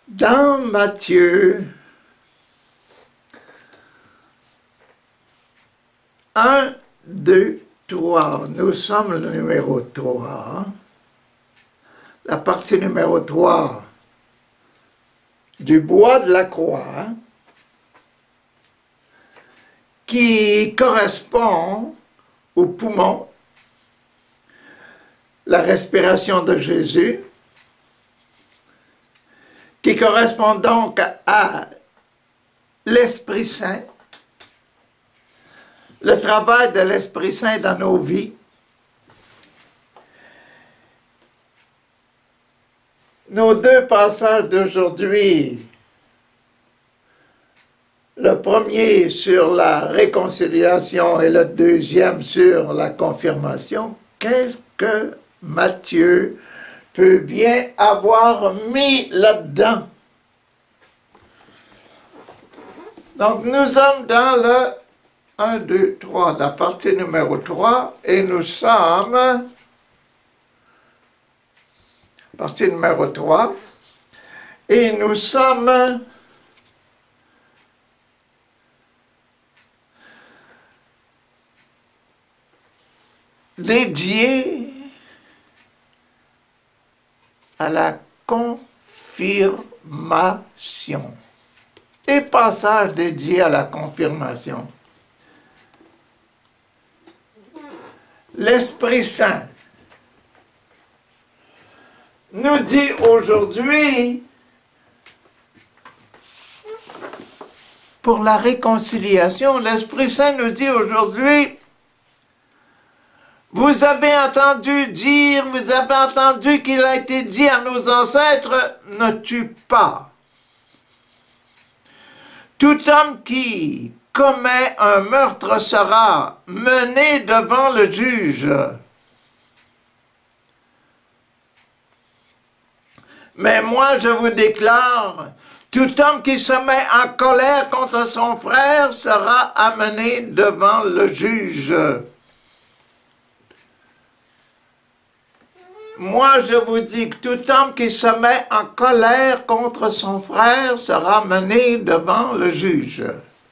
Dans Matthieu 1, 2, 3, nous sommes le numéro 3, la partie numéro 3 du bois de la croix, qui correspond au poumon, la respiration de Jésus, qui correspond donc à l'Esprit Saint, le travail de l'Esprit Saint dans nos vies. Nos deux passages d'aujourd'hui, le premier sur la réconciliation et le deuxième sur la confirmation, qu'est-ce que Matthieu peut bien avoir mis là-dedans? Donc nous sommes dans le 1, 2, 3, la partie numéro 3, et nous sommes, partie numéro 3, et nous sommes dédiés à la confirmation. Et passage dédié à la confirmation. L'Esprit Saint nous dit aujourd'hui, pour la réconciliation, l'Esprit Saint nous dit aujourd'hui, vous avez entendu dire, vous avez entendu qu'il a été dit à nos ancêtres, ne tue pas. Tout homme qui commet un meurtre sera mené devant le juge. Mais moi, je vous déclare, tout homme qui se met en colère contre son frère sera amené devant le juge. Moi, je vous dis que tout homme qui se met en colère contre son frère sera mené devant le juge.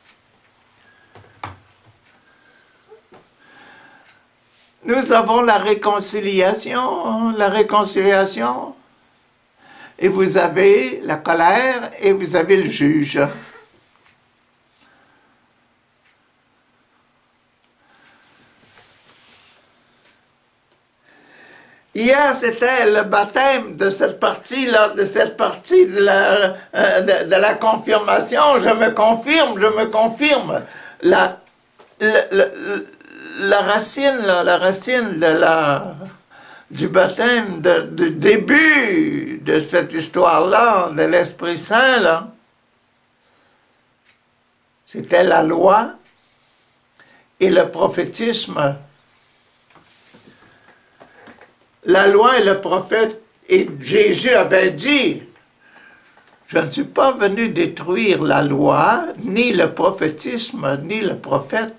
Nous avons la réconciliation, et vous avez la colère, et vous avez le juge. Hier, c'était le baptême de cette partie-là, de la confirmation. Je me confirme. La racine du baptême, du début de cette histoire-là, de l'Esprit Saint, là, c'était la loi et le prophétisme. La loi et le prophète, et Jésus avait dit, je ne suis pas venu détruire la loi, ni le prophétisme, ni le prophète.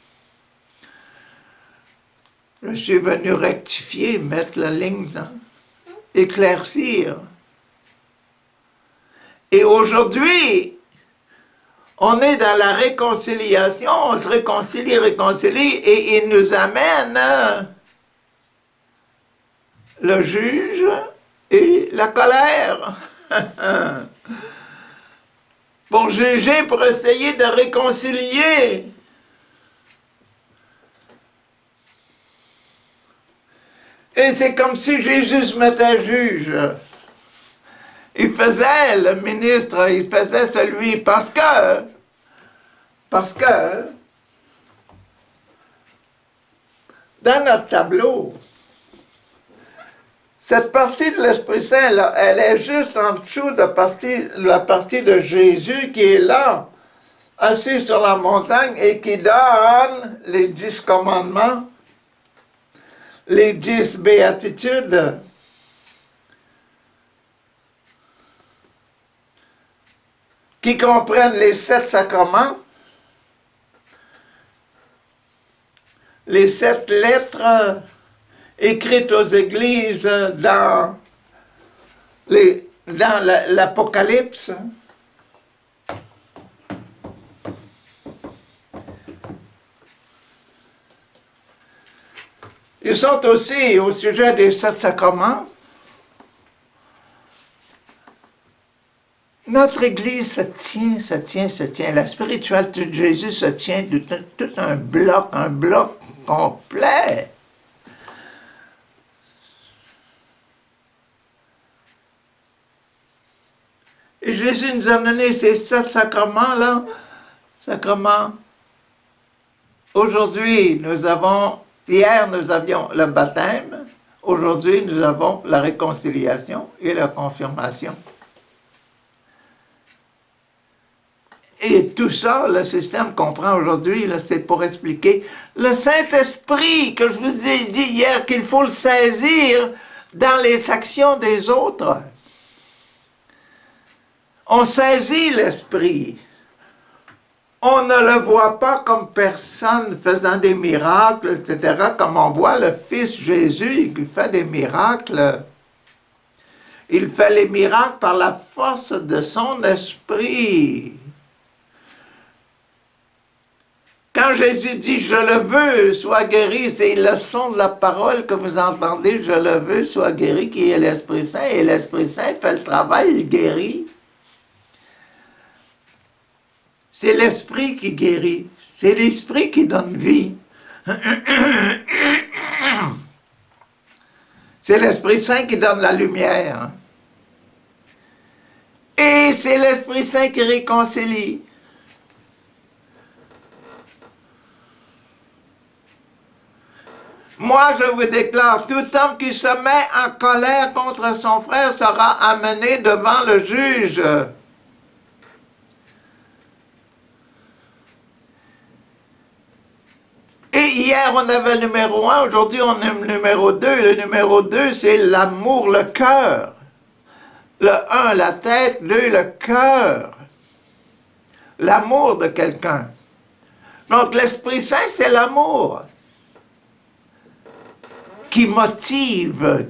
Je suis venu rectifier, mettre la ligne, éclaircir. Et aujourd'hui, on est dans la réconciliation, on se réconcilie, et il nous amène le juge et la colère. Pour juger, pour essayer de réconcilier. Et c'est comme si Jésus se mettait juge. Il faisait le ministre, il faisait celui, parce que dans notre tableau, cette partie de l'Esprit Saint, là, elle est juste en dessous de la partie de Jésus qui est là, assis sur la montagne et qui donne les 10 commandements, les 10 béatitudes. Qui comprennent les 7 sacrements, les 7 lettres écrites aux églises dans les dans l'Apocalypse, ils sont aussi au sujet des 7 sacrements. Notre Église se tient, se tient, se tient. La spiritualité de Jésus se tient de tout un bloc complet. Et Jésus nous a donné ces 7 sacrements-là. Sacrements. Aujourd'hui, hier nous avions le baptême. Aujourd'hui, nous avons la réconciliation et la confirmation. Et tout ça, le système qu'on prend aujourd'hui, c'est pour expliquer le Saint-Esprit que je vous ai dit hier qu'il faut le saisir dans les actions des autres. On saisit l'Esprit. On ne le voit pas comme personne faisant des miracles, etc., comme on voit le Fils Jésus qui fait des miracles. Il fait les miracles par la force de son esprit. Quand Jésus dit « Je le veux, sois guéri », c'est le son de la parole que vous entendez « Je le veux, sois guéri » qui est l'Esprit Saint, et l'Esprit Saint fait le travail, il guérit. C'est l'Esprit qui guérit, c'est l'Esprit qui donne vie. C'est l'Esprit Saint qui donne la lumière. Et c'est l'Esprit Saint qui réconcilie. Moi, je vous déclare, tout homme qui se met en colère contre son frère sera amené devant le juge. Et hier, on avait le numéro 1, aujourd'hui, on a le numéro 2. Le numéro 2, c'est l'amour, le cœur. Le 1, la tête, 2, le cœur. L'amour de quelqu'un. Donc, l'Esprit Saint, c'est l'amour. Qui motive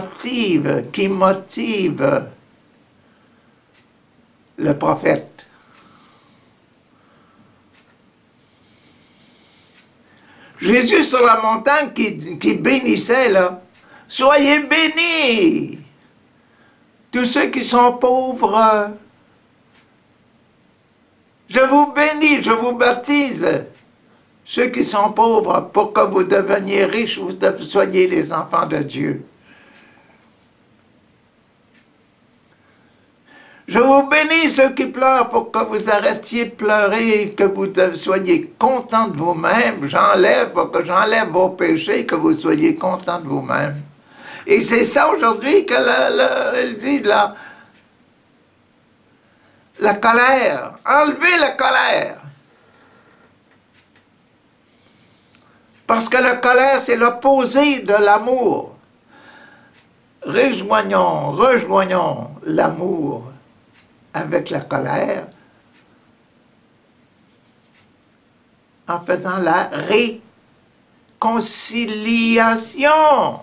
le prophète. Jésus sur la montagne qui bénissait, là, « Soyez bénis, tous ceux qui sont pauvres. Je vous bénis, je vous baptise. » Ceux qui sont pauvres, pour que vous deveniez riches, vous soyez les enfants de Dieu. Je vous bénis ceux qui pleurent pour que vous arrêtiez de pleurer et que vous soyez contents de vous-même. Pour que j'enlève vos péchés, que vous soyez contents de vous-même. Et c'est ça aujourd'hui que il dit là. La colère. Enlevez la colère. Parce que la colère, c'est l'opposé de l'amour. Rejoignons l'amour avec la colère en faisant la réconciliation.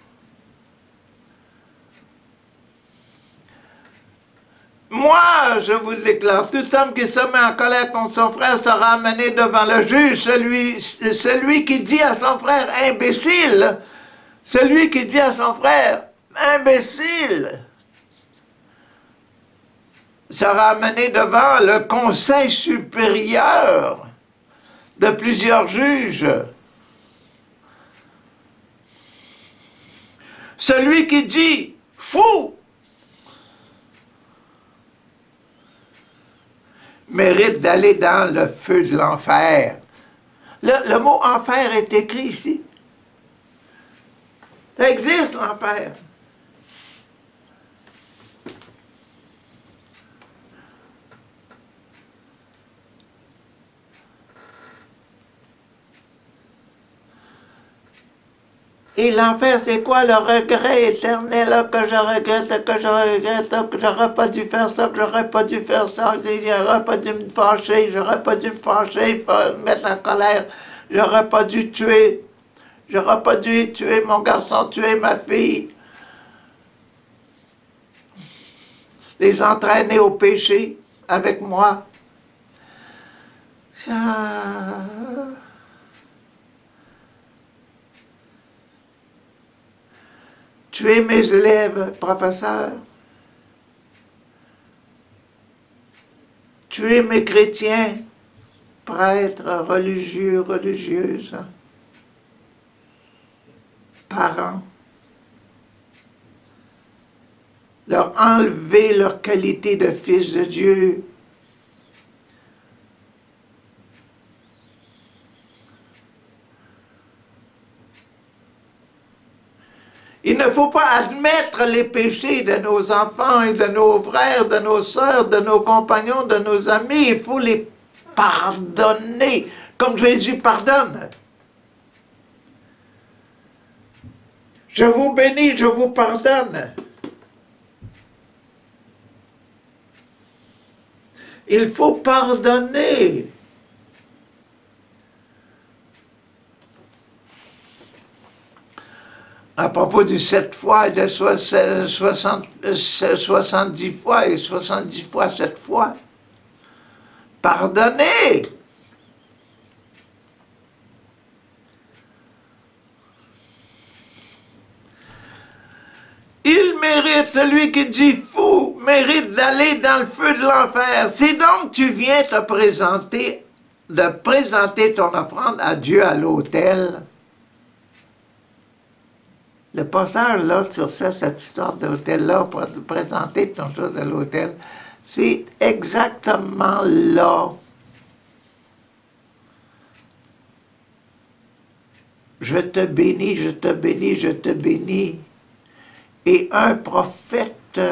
Moi, je vous le déclare, tout homme qui se met en colère contre son frère sera amené devant le juge. Celui qui dit à son frère « imbécile », celui qui dit à son frère « imbécile », sera amené devant le conseil supérieur de plusieurs juges. Celui qui dit « fou », mérite d'aller dans le feu de l'enfer. Le mot enfer est écrit ici. Ça existe, l'enfer. Et l'enfer, c'est quoi? Le regret éternel, là, que je regrette, que j'aurais pas dû faire ça, que j'aurais pas dû faire ça, j'aurais pas dû me fâcher, mettre en colère, j'aurais pas dû tuer, j'aurais pas dû tuer mon garçon, tuer ma fille. les entraîner au péché avec moi. Tuer mes élèves, professeurs. Tuer mes chrétiens, prêtres, religieux, religieuses, parents. Leur enlever leur qualité de fils de Dieu. Il ne faut pas admettre les péchés de nos enfants et de nos frères, de nos sœurs, de nos compagnons, de nos amis. Il faut les pardonner, comme Jésus pardonne. Je vous bénis, je vous pardonne. Il faut pardonner. À propos du 7 fois et de 70 fois et 70 fois 7 fois. Pardonnez! Il mérite, celui qui dit fou, mérite d'aller dans le feu de l'enfer. Si donc tu viens te présenter, de présenter ton offrande à Dieu à l'autel, le passage là sur cette histoire d'hôtel-là, pour présenter ton chose à l'hôtel, c'est exactement là. Je te bénis, je te bénis, je te bénis. Et un prophète,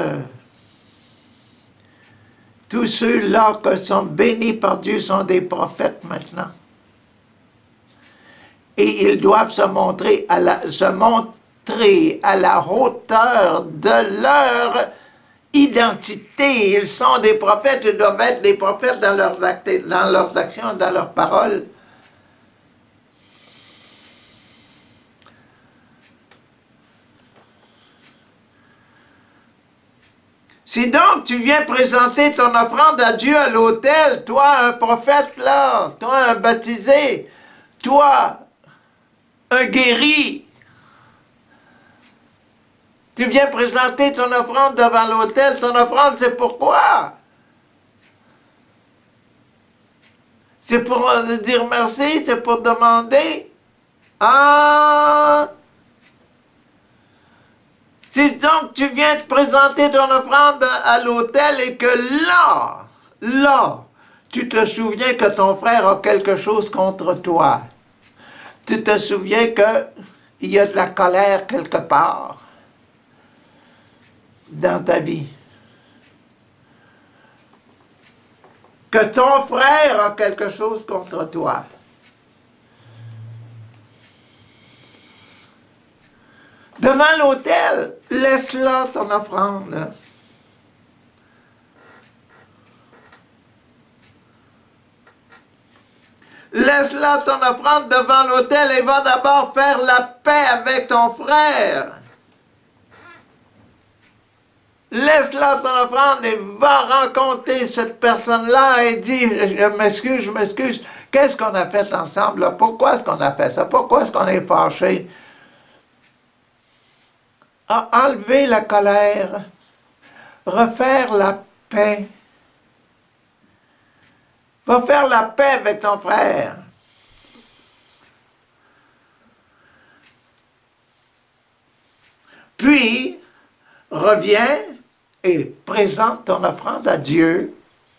tous ceux-là qui sont bénis par Dieu sont des prophètes maintenant. Et ils doivent se montrer à la hauteur de leur identité. Ils sont des prophètes, ils doivent être des prophètes dans leurs actions, dans leurs paroles. Si donc tu viens présenter ton offrande à Dieu à l'autel, toi un prophète là, toi un baptisé, toi un guéri, tu viens présenter ton offrande devant l'autel, ton offrande c'est pourquoi? C'est pour dire merci, c'est pour demander. Ah! Si donc tu viens te présenter ton offrande à l'autel et que là, tu te souviens que ton frère a quelque chose contre toi. Tu te souviens qu'il y a de la colère quelque part dans ta vie. Que ton frère a quelque chose contre toi. Devant l'autel, laisse-là son offrande. Laisse-la son offrande devant l'autel et va d'abord faire la paix avec ton frère. Laisse-la son offrande et va rencontrer cette personne-là et dis, je m'excuse, qu'est-ce qu'on a fait ensemble là? Pourquoi est-ce qu'on a fait ça? Pourquoi est-ce qu'on est fâché? Enlever la colère, refaire la paix. Va faire la paix avec ton frère. Puis, reviens et présente ton offrande à Dieu.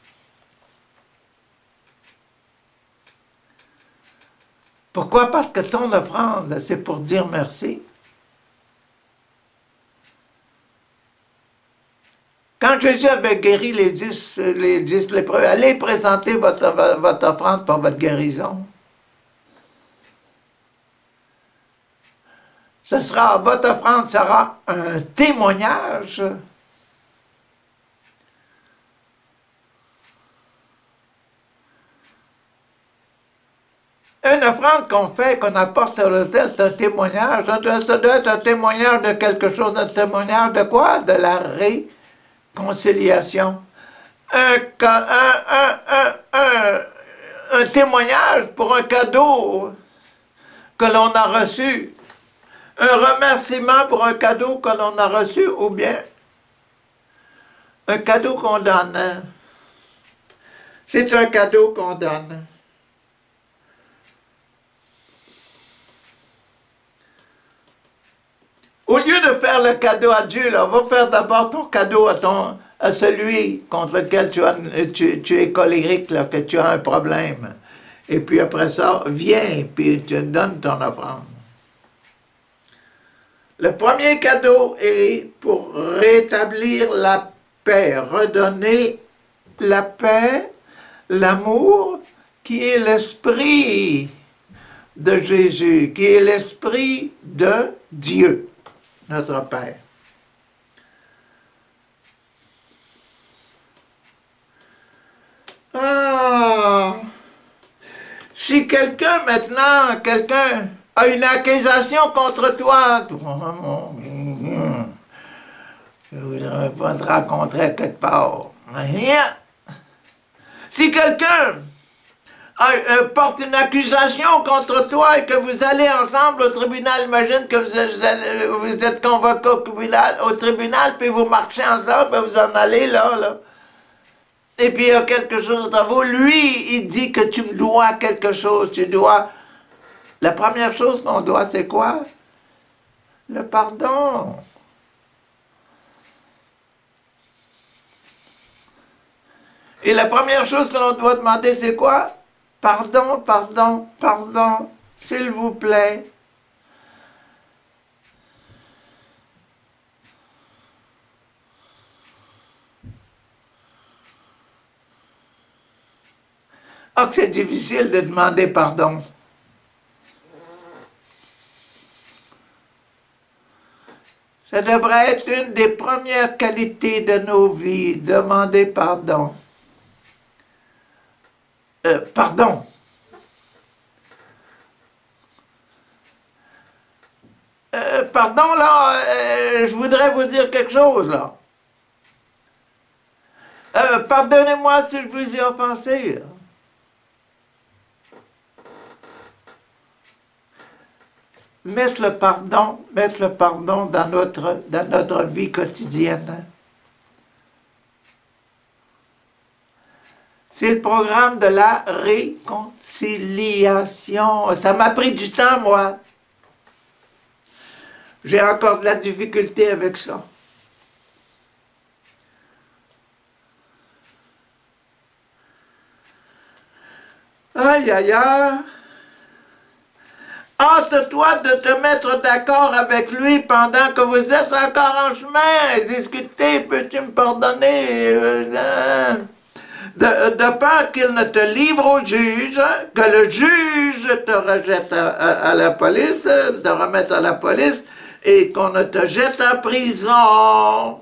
Pourquoi? Parce que ton offrande, c'est pour dire merci. Quand Jésus avait guéri les 10 lépreux, allez présenter votre offrande pour votre guérison. Votre offrande sera un témoignage. Une offrande qu'on fait, qu'on apporte à l'autel, c'est un témoignage. Ça doit être un témoignage de quelque chose. Un témoignage de quoi? De la réconciliation. conciliation. Un témoignage pour un cadeau que l'on a reçu. Un remerciement pour un cadeau que l'on a reçu, ou bien un cadeau qu'on donne. C'est un cadeau qu'on donne. Au lieu de faire le cadeau à Dieu, là, va faire d'abord ton cadeau à celui contre lequel tu es colérique, là, que tu as un problème. Et puis après ça, viens, puis tu donnes ton offrande. Le premier cadeau est pour rétablir la paix, redonner la paix, l'amour, qui est l'esprit de Jésus, qui est l'esprit de Dieu, notre Père. Ah! Si quelqu'un maintenant, a une accusation contre toi, je voudrais pas te rencontrer quelque part. Rien. Si quelqu'un porte une accusation contre toi et que vous allez ensemble au tribunal, imagine que vous êtes convoqué au tribunal, puis vous marchez ensemble, puis vous en allez là. Et puis il y a quelque chose entre vous. Lui, il dit que tu me dois quelque chose. Tu dois. La première chose qu'on doit, c'est quoi? Le pardon. Et la première chose que l'on doit demander, c'est quoi? Pardon, pardon, pardon, s'il vous plaît. Ah, que c'est difficile de demander pardon. Ça devrait être une des premières qualités de nos vies, demander pardon. Pardon. Pardon, là, je voudrais vous dire quelque chose, là. Pardonnez-moi si je vous ai offensé. Mettre le pardon dans notre vie quotidienne. C'est le programme de la réconciliation. Ça m'a pris du temps, moi. J'ai encore de la difficulté avec ça. Aïe, aïe, aïe. Hâte-toi de te mettre d'accord avec lui pendant que vous êtes encore en chemin. Discutez, peux-tu me pardonner? De peur qu'il ne te livre au juge, que le juge te rejette à la police, te remette à la police, et qu'on ne te jette en prison.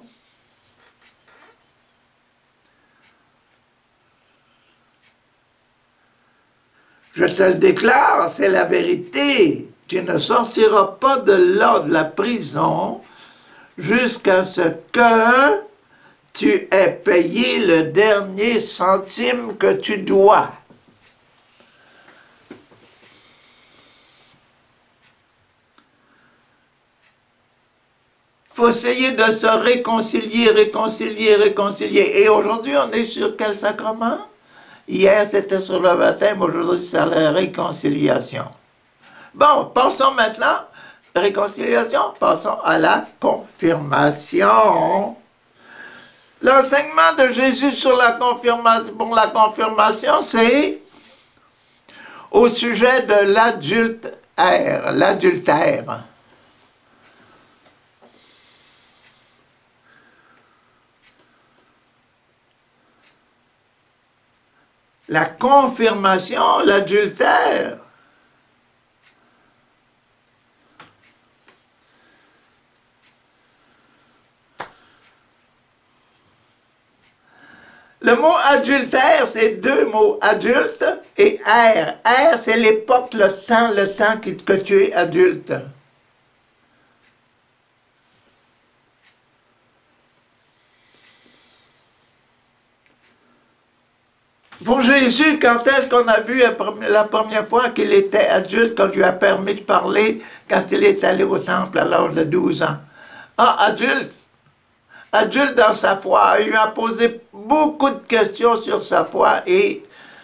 Je te le déclare, c'est la vérité. Tu ne sortiras pas de là, de la prison, jusqu'à ce que tu aies payé le dernier centime que tu dois. Il faut essayer de se réconcilier. Et aujourd'hui, on est sur quel sacrement? Hier, c'était sur le baptême, aujourd'hui, c'est la réconciliation. Bon, passons maintenant, réconciliation, passons à la confirmation. L'enseignement de Jésus sur la confirmation, c'est au sujet de l'adultère. La confirmation, l'adultère. Le mot adultère, c'est deux mots, adulte et ère. Ère, c'est l'époque, le sang que tu es adulte. Pour Jésus, quand est-ce qu'on a vu la première fois qu'il était adulte, qu'on lui a permis de parler quand il est allé au temple à l'âge de 12 ans? Ah, adulte! Adulte dans sa foi. Il lui a posé beaucoup de questions sur sa foi et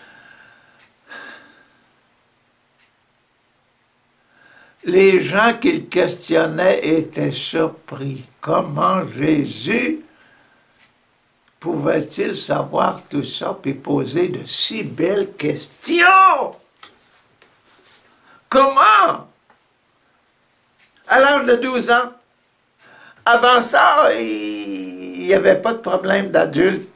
les gens qu'il questionnait étaient surpris. Comment Jésus pouvait-il savoir tout ça puis poser de si belles questions? Comment? À l'âge de 12 ans. Avant ça, il n'y avait pas de problème d'adulte.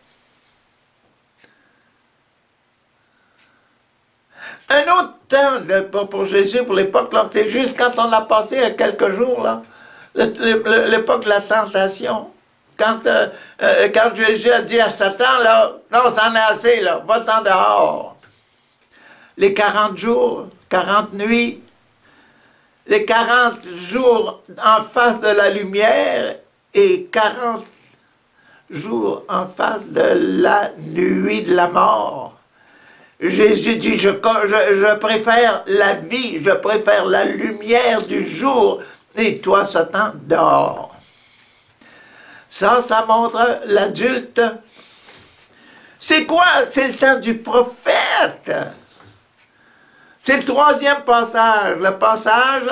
Un autre temps pour Jésus, pour l'époque, c'est juste quand on a passé quelques jours, là, l'époque de la tentation. Quand Jésus a dit à Satan, là, non, c'en est assez, là, va-t'en dehors. Les 40 jours, 40 nuits, les 40 jours en face de la lumière et 40 jours en face de la nuit de la mort. Jésus dit, je préfère la vie, je préfère la lumière du jour, et toi, Satan, dehors. Ça montre l'adulte. C'est quoi? C'est le temps du prophète. C'est le troisième passage. Le passage,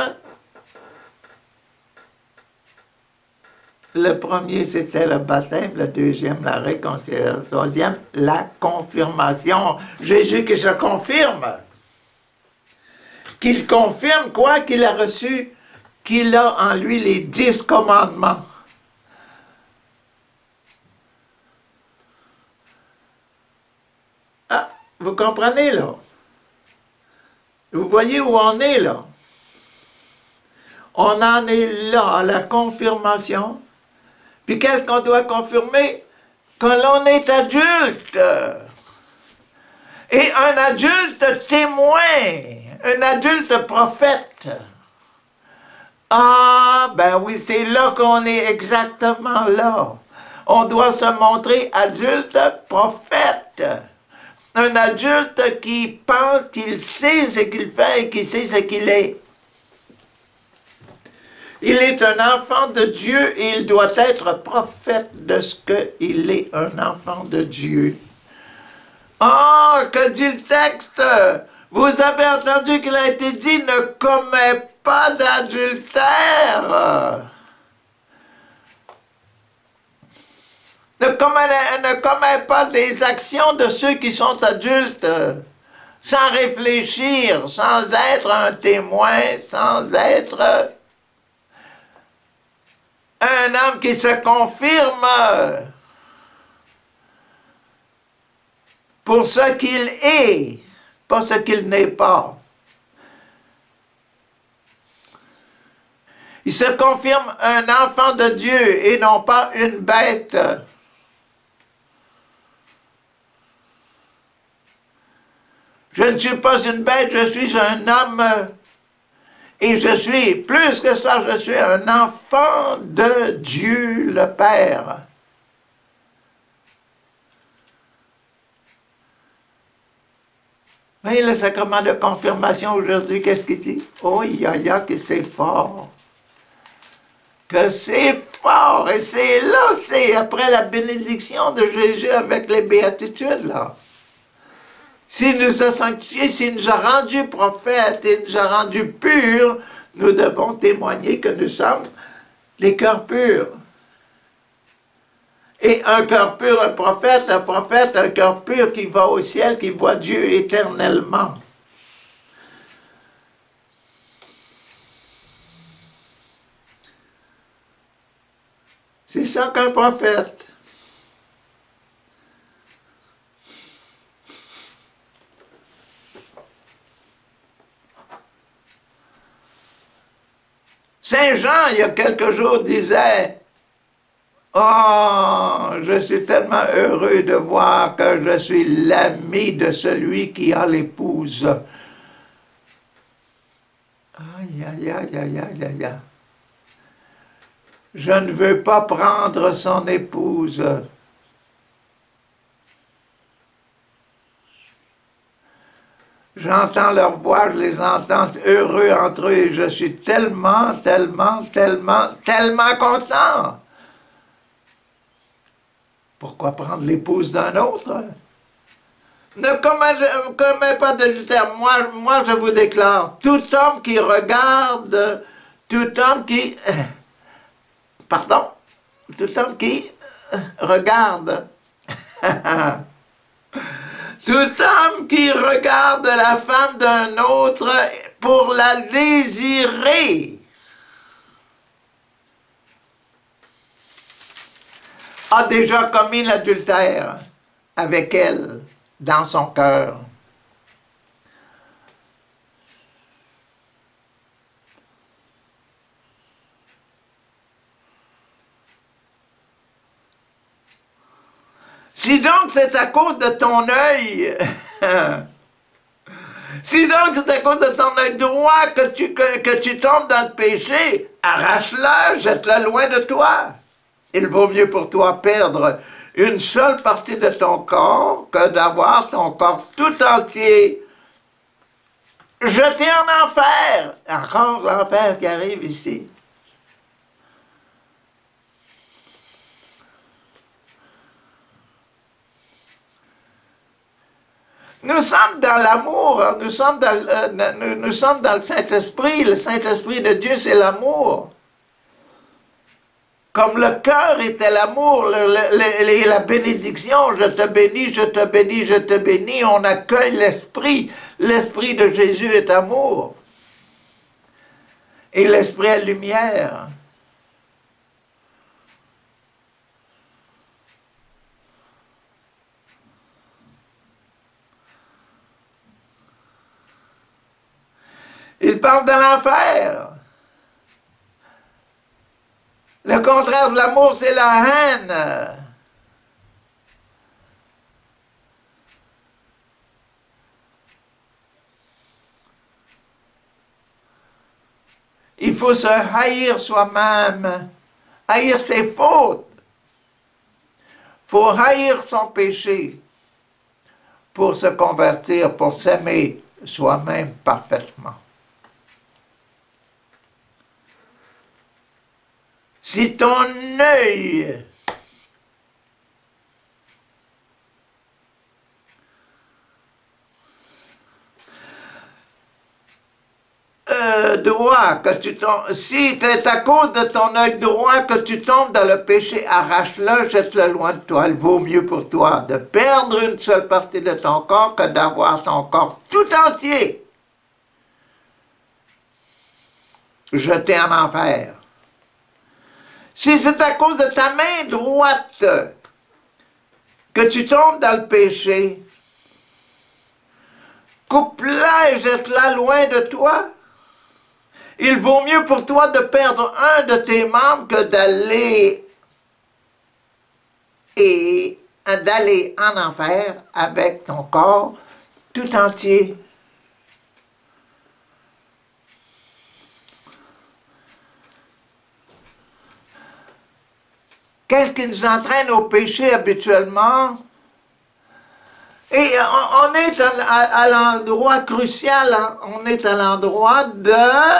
le premier, c'était le baptême. Le deuxième, la réconciliation. Le troisième, la confirmation. Jésus qui se confirme. Qu'il confirme quoi? Qu'il a reçu, qu'il a en lui les 10 commandements. Ah, vous comprenez, là? Vous voyez où on est, là? On en est là, à la confirmation. Puis qu'est-ce qu'on doit confirmer? Que l'on est adulte. Et un adulte témoin, un adulte prophète. Ah, ben oui, c'est là qu'on est exactement là. On doit se montrer adulte prophète. Un adulte qui pense qu'il sait ce qu'il fait et qui sait ce qu'il est. Il est un enfant de Dieu et il doit être prophète de ce qu'il est, un enfant de Dieu. Ah, que dit le texte? Vous avez entendu qu'il a été dit, ne commets pas d'adultère. Ne commets pas des actions de ceux qui sont adultes, sans réfléchir, sans être un témoin, sans être un homme qui se confirme pour ce qu'il est, pas ce qu'il n'est pas. Il se confirme un enfant de Dieu et non pas une bête. Je ne suis pas une bête, je suis un homme. Et je suis, plus que ça, je suis un enfant de Dieu le Père. Voyez le sacrement de confirmation aujourd'hui, qu'est-ce qu'il dit? Oh, que c'est fort. Que c'est fort. Et c'est là, c'est après la bénédiction de Jésus avec les béatitudes, là. S'il nous a sanctifiés, s'il nous a rendus prophètes et nous a rendus purs, nous devons témoigner que nous sommes les cœurs purs. Et un cœur pur, un prophète, un cœur pur qui va au ciel, qui voit Dieu éternellement. C'est ça qu'un prophète. Saint Jean, il y a quelques jours, disait « Oh, je suis tellement heureux de voir que je suis l'ami de celui qui a l'épouse. » Aïe, aïe, aïe, aïe, aïe, aïe, aïe. Je ne veux pas prendre son épouse. J'entends leur voix, je les entends heureux entre eux et je suis tellement, tellement, tellement, tellement content. Pourquoi prendre l'épouse d'un autre? Ne commets pas d'adultère. Moi, je vous déclare, tout homme qui regarde, tout homme qui... Pardon? Tout homme qui regarde. Tout homme qui regarde la femme d'un autre pour la désirer a déjà commis l'adultère avec elle dans son cœur. Si donc c'est à cause de ton œil, si donc c'est à cause de ton œil droit que tu tombes dans le péché, arrache-le, jette-le loin de toi. Il vaut mieux pour toi perdre une seule partie de ton corps que d'avoir ton corps tout entier jeté en enfer. Encore l'enfer qui arrive ici. Nous sommes dans l'amour, nous sommes dans le Saint-Esprit. Le Saint-Esprit de Dieu, c'est l'amour. Comme le cœur était l'amour, la bénédiction, je te bénis, je te bénis, je te bénis, on accueille l'Esprit. L'Esprit de Jésus est amour. Et l'Esprit est lumière. Il parle de l'enfer. Le contraire de l'amour, c'est la haine. Il faut se haïr soi-même, haïr ses fautes. Il faut haïr son péché pour se convertir, pour s'aimer soi-même parfaitement. Si ton œil droit, que tu tombes, si c'est à cause de ton œil droit que tu tombes dans le péché, arrache-le, jette-le loin de toi. Il vaut mieux pour toi de perdre une seule partie de ton corps que d'avoir ton corps tout entier jeté en enfer. Si c'est à cause de ta main droite que tu tombes dans le péché, coupe-la et jette-la loin de toi. Il vaut mieux pour toi de perdre un de tes membres que d'aller en enfer avec ton corps tout entier. Qu'est-ce qui nous entraîne au péché habituellement? Et on est à l'endroit crucial, hein? On est à l'endroit de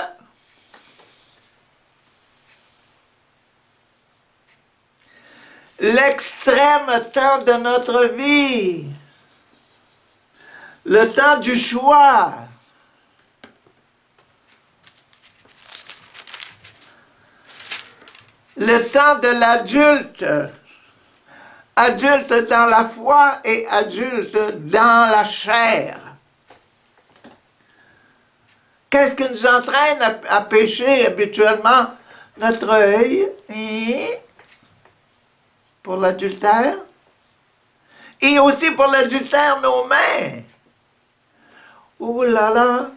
l'extrême temps de notre vie, le temps du choix. Le temps de l'adulte, adulte dans la foi et adulte dans la chair. Qu'est-ce qui nous entraîne à pécher habituellement? Notre œil, pour l'adultère, et aussi pour l'adultère nos mains. Ouh là là!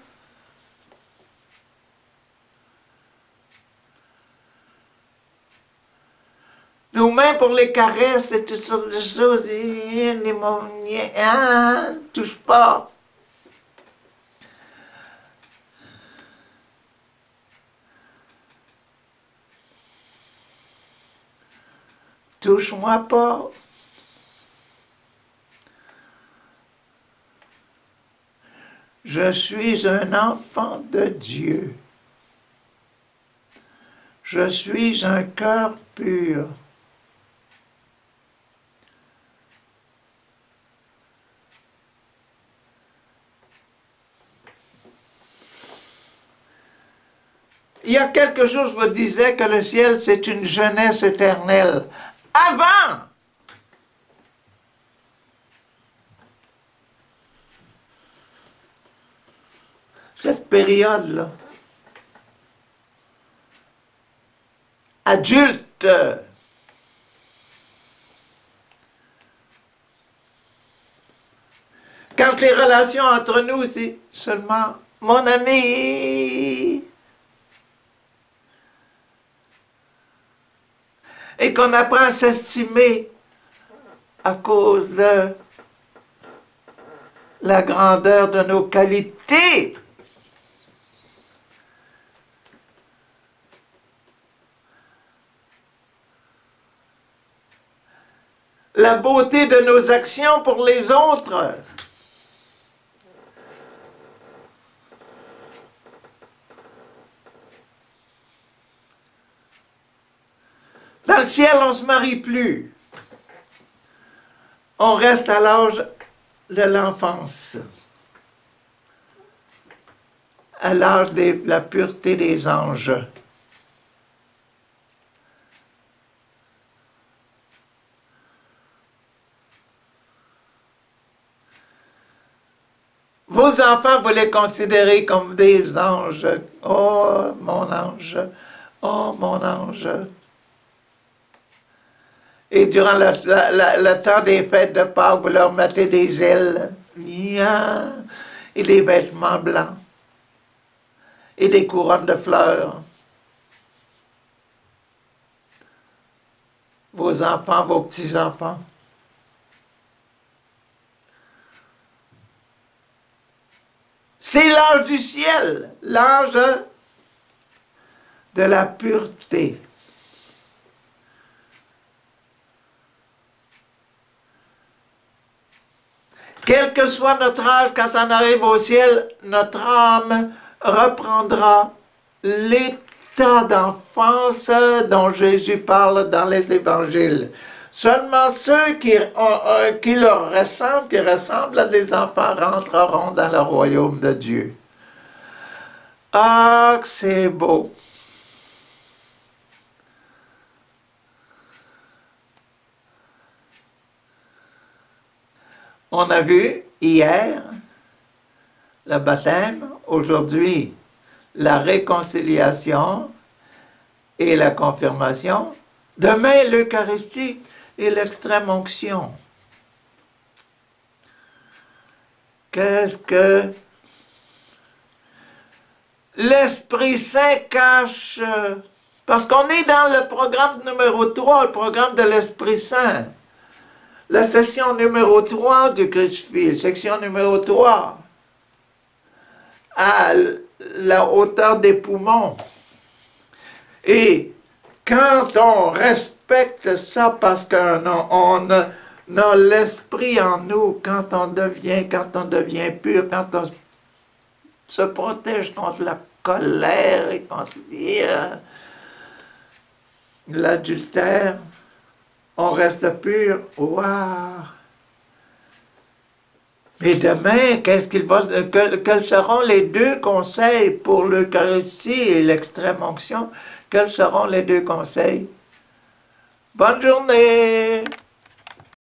Nos mains pour les caresses et toutes sortes de choses. Touche pas. Touche-moi pas. Je suis un enfant de Dieu. Je suis un cœur pur. Il y a quelques jours, je vous disais que le ciel, c'est une jeunesse éternelle. Avant cette période-là, adulte, quand les relations entre nous, c'est seulement mon ami, et qu'on apprend à s'estimer à cause de la grandeur de nos qualités. La beauté de nos actions pour les autres. Dans le ciel, on ne se marie plus. On reste à l'âge de l'enfance, à l'âge de la pureté des anges. Vos enfants, vous les considérez comme des anges. Oh, mon ange. Oh, mon ange. Et durant le temps des fêtes de Pâques, vous leur mettez des ailes. Et des vêtements blancs. Et des couronnes de fleurs. Vos enfants, vos petits-enfants. C'est l'âge du ciel, l'âge de la pureté. Quel que soit notre âge, quand on arrive au ciel, notre âme reprendra l'état d'enfance dont Jésus parle dans les évangiles. Seulement ceux qui leur ressemblent, qui ressemblent à des enfants, rentreront dans le royaume de Dieu. Ah, que c'est beau! On a vu hier le baptême, aujourd'hui la réconciliation et la confirmation, demain l'Eucharistie et l'extrême-onction. Qu'est-ce que l'Esprit Saint cache? Parce qu'on est dans le programme numéro 3, le programme de l'Esprit Saint. La section numéro 3 du crucifix, section numéro 3, à la hauteur des poumons. Et quand on respecte ça, parce qu'on a l'esprit en nous, quand on devient pur, quand on se protège contre la colère et contre l'adultère, on reste pur. Waouh! Et demain, quels seront les deux conseils pour l'Eucharistie et l'extrême-onction? Quels seront les deux conseils? Bonne journée!